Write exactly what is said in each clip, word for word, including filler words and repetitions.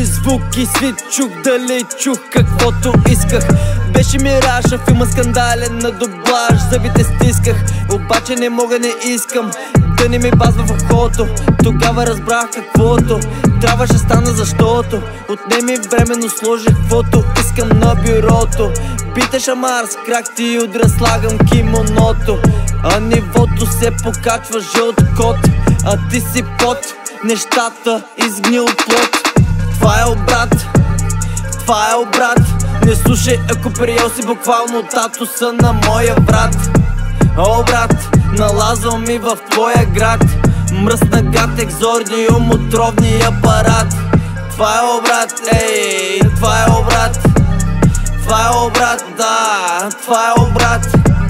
Лоши звуки, свит чух, дали чух каквото исках. Беше мираж, а филма скандален на дублаж. Зъбите стисках, обаче не мога, не искам да не ми базва в ухото. Тогава разбрах каквото трябваше стана, защото отнеми време, но сложих каквото искам на бюрото. Бите шамар с крак ти удра, слагам кимоното, а нивото се покачва жълт кот, а ти си под нещата, изгнил плод. Това е обрат, това е обрат. Не слушай, ако приел си буквално татуса на моя брат. О, брат, налазвал ми в твоя град. Мръсна гад, екзордиум, отровния апарат. Това е обрат, ей, това е обрат. Това е обрат, да, това е обрат.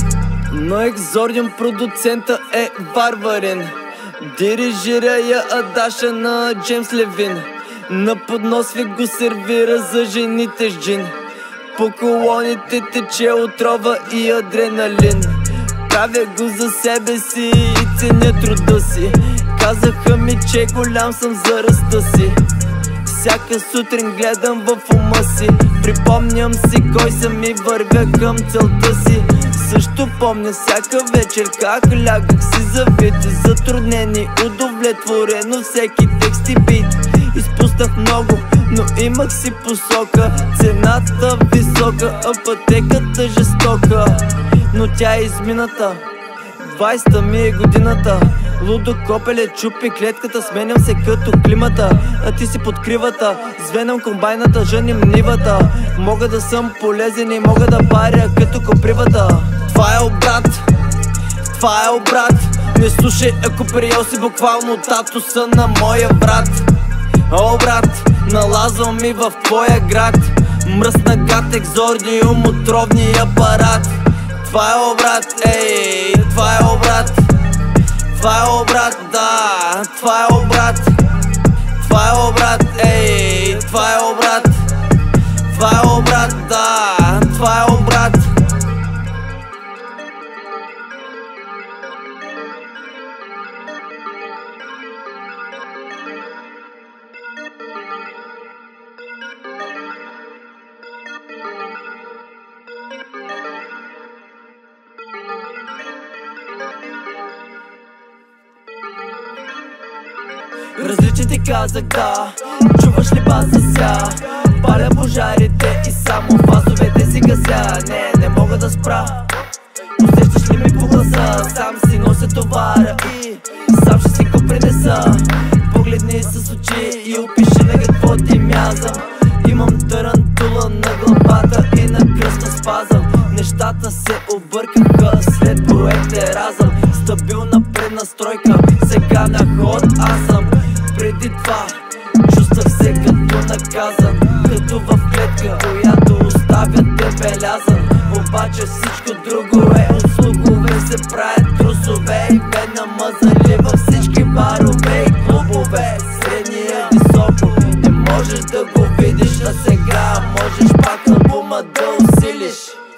Но екзордиум продуцента е варварин. Дирижира я Адаша на Джеймс Левин. На поднос ви го сервира за жените с джин. По колоните тече отрова и адреналин. Правя го за себе си и ценя труда си. Казаха ми, че голям съм за ръста си. Всяка сутрин гледам в ума си, припомням си кой съм и вървя към целта си. Също помня всяка вечер как лягах си завит, затруднени, удовлетворено всеки текст и бит. Изпуснах много, но имах си посока. Цената висока, а пътеката жестока. Но тя е измината, двайсета ми е годината. Лудо копеле чупи клетката, сменям се като климата. А ти си под кривата, звенам комбайната, женим нивата. Мога да съм полезен и мога да паря като копривата. Това е обрат, това е обрат. Не слушай, ако приел си буквално татуса на моя брат. О, брат, налазвал ми в твоя град. Мръсна гад, екзордиум, отровния апарат. Това е обрат, ей, това е обрат. Това е обрат, да, това е обрат. Това е обрат, ей, това е обрат. Това е обрат, да, това е обрат. Различен ти казах, да, чуваш ли баса ся? Паля пожарите и само фазовете си гася. Не, не мога да спра, усещаш ли ми по гласа? Сам си нося товара и сам ще си го принеса. Погледни с очи и опиши на какво ти мязам. Имам тарантула на главата и на кръста спазъм. Нещата се объркаха след проект Еразъм. Стабилна преднастройка, сега на ход аз съм. Преди това чувствах се като наказан, като в клетка, която оставя дебелязан. Обаче всичко друго е от слухове, се правят трусове и бедна мазали във всички барове и клубове. Средния високо, не можеш да го видиш, а сега можеш пак албума да усилиш.